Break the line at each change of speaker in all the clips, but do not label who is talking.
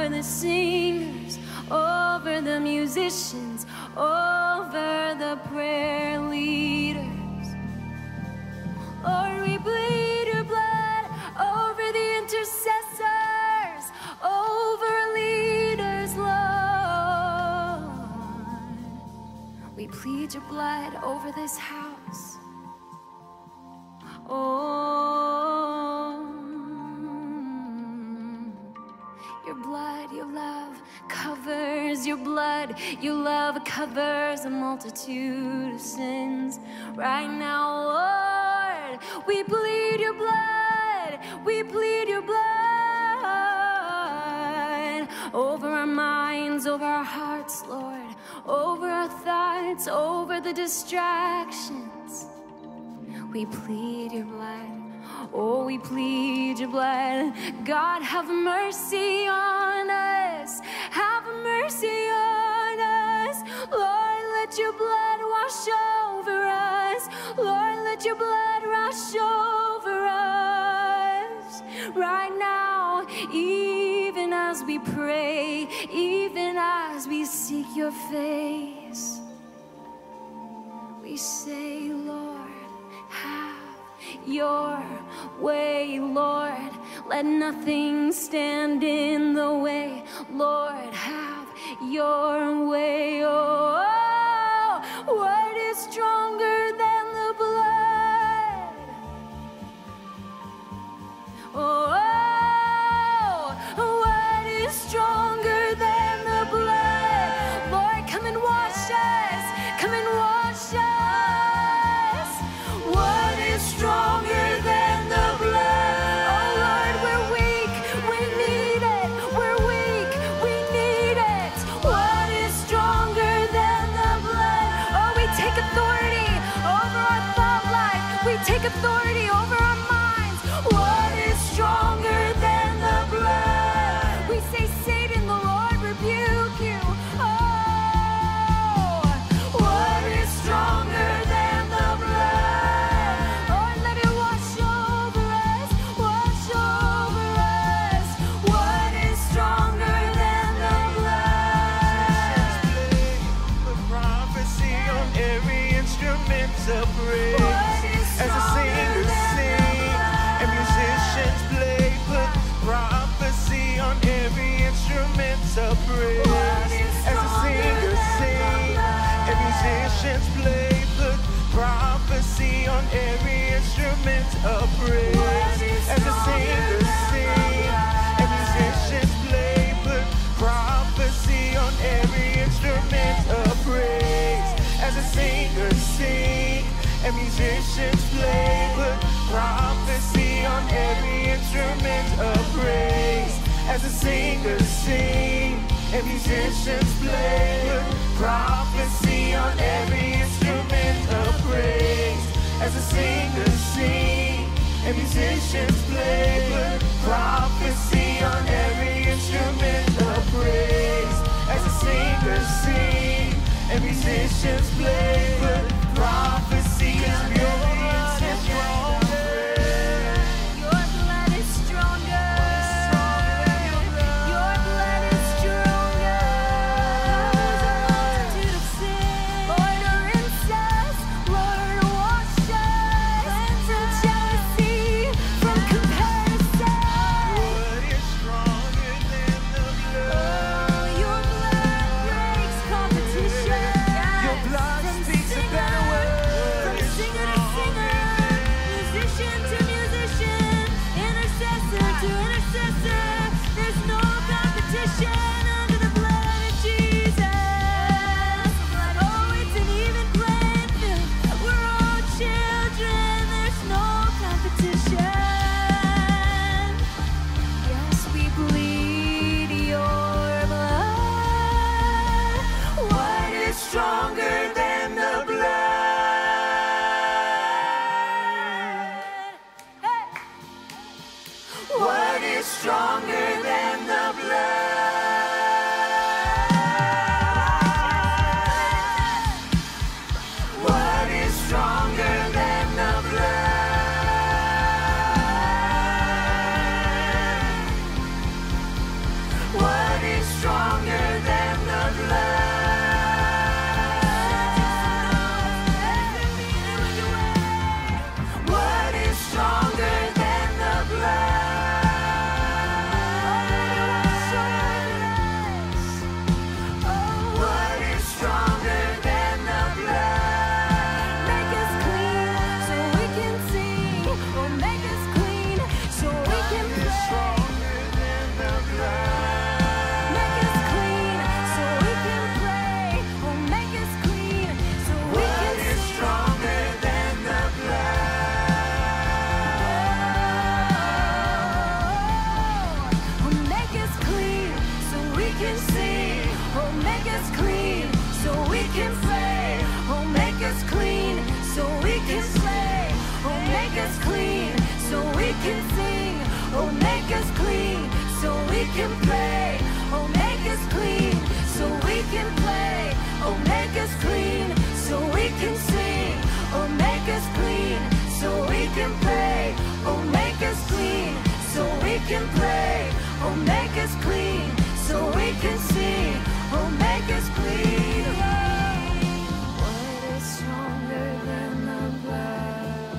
over the singers, over the musicians, over the prayer leaders. Lord, we plead your blood over the intercessors, over leaders, Lord. We plead your blood over this house. Oh, your blood, your love covers, your blood, your love covers a multitude of sins. Right now, Lord, we plead your blood, we plead your blood over our minds, over our hearts, Lord, over our thoughts, over the distractions. We plead your blood. Oh, we plead your blood. God, have mercy on us. Have mercy on us. Lord, let your blood wash over us. Lord, let your blood wash over us. Right now, even as we pray, even as we seek your face, we say, Lord, have your way, Lord. Let nothing stand in the way. Lord, have your way. Oh, what is stronger than the blood? Oh, what is stronger than the blood? Lord, come and wash us. Come and wash us. What is stronger than the blood? Oh Lord, we're weak, we need it. We're weak, we need it. What is stronger than the blood? Oh, we take authority over our thought life. We take authority over our minds. What is stronger than the blood? We say, Satan, the Lord rebuke you. Oh, what is stronger than the blood? Lord, let it wash over us, wash over us. What is stronger than the blood?
Put prophecy on every instrument of praise.
What is
As the singers sing and musicians play, put prophecy on every instrument of praise. As the singers sing and musicians play, put prophecy on every instrument of praise. As the singers sing and musicians play, put prophecy on every instrument of praise. As the singers sing and musicians play, put prophecy on every instrument of praise. As the singers sing and musicians play, put prophecy on every instrument of praise. As the singers sing and musicians play, put prophecy on every instrument of praise. As the singers sing and musicians play, put prophecy on every instrument of praise.
Your blood is stronger. Your blood is stronger. Multitude of sin. Lord, rinse us. Lord, wash us. From jealousy, from comparison.
What is stronger than the blood?
Oh, your blood breaks competition.
Your blood
From
speaks a
singer,
better word.
from singer to singer, musician to musician, intercessor to intercessor. There's no competition under the blood of Jesus. Oh, it's an even playing field. We're all children. There's no competition. Yes, we bleed your blood. What is stronger than the blood? Hey! What is stronger than the blood? can sing. Oh, make us clean so we can pray. Oh, make us clean so we can slay. Oh, make us clean so we can sing. Oh, make us clean so we can pray. Oh, make us clean so we can play. Oh, make us clean so we can sing. Oh, make us clean so we can pray. Oh, make us clean so we can pray. Oh, make us clean so we can sing. Oh, make us clean. What is stronger than the blood?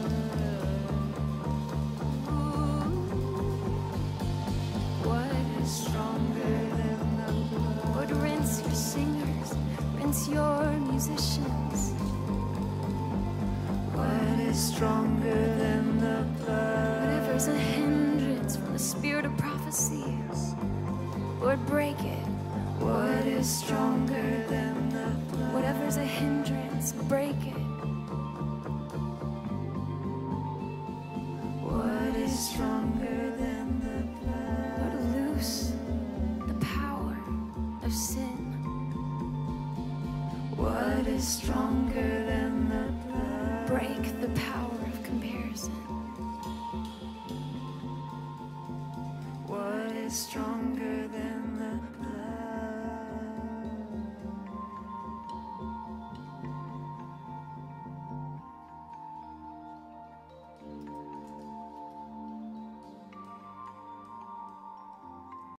What is stronger than the blood? Lord, rinse your singers, rinse your musicians.
What is stronger than the blood?
Whatever's a hindrance from the spirit of prophecy, Lord, break it.
What is stronger than the blood?
Whatever's a hindrance, break it.
What is stronger than the blood?
Lord, loose the power of sin.
What is stronger than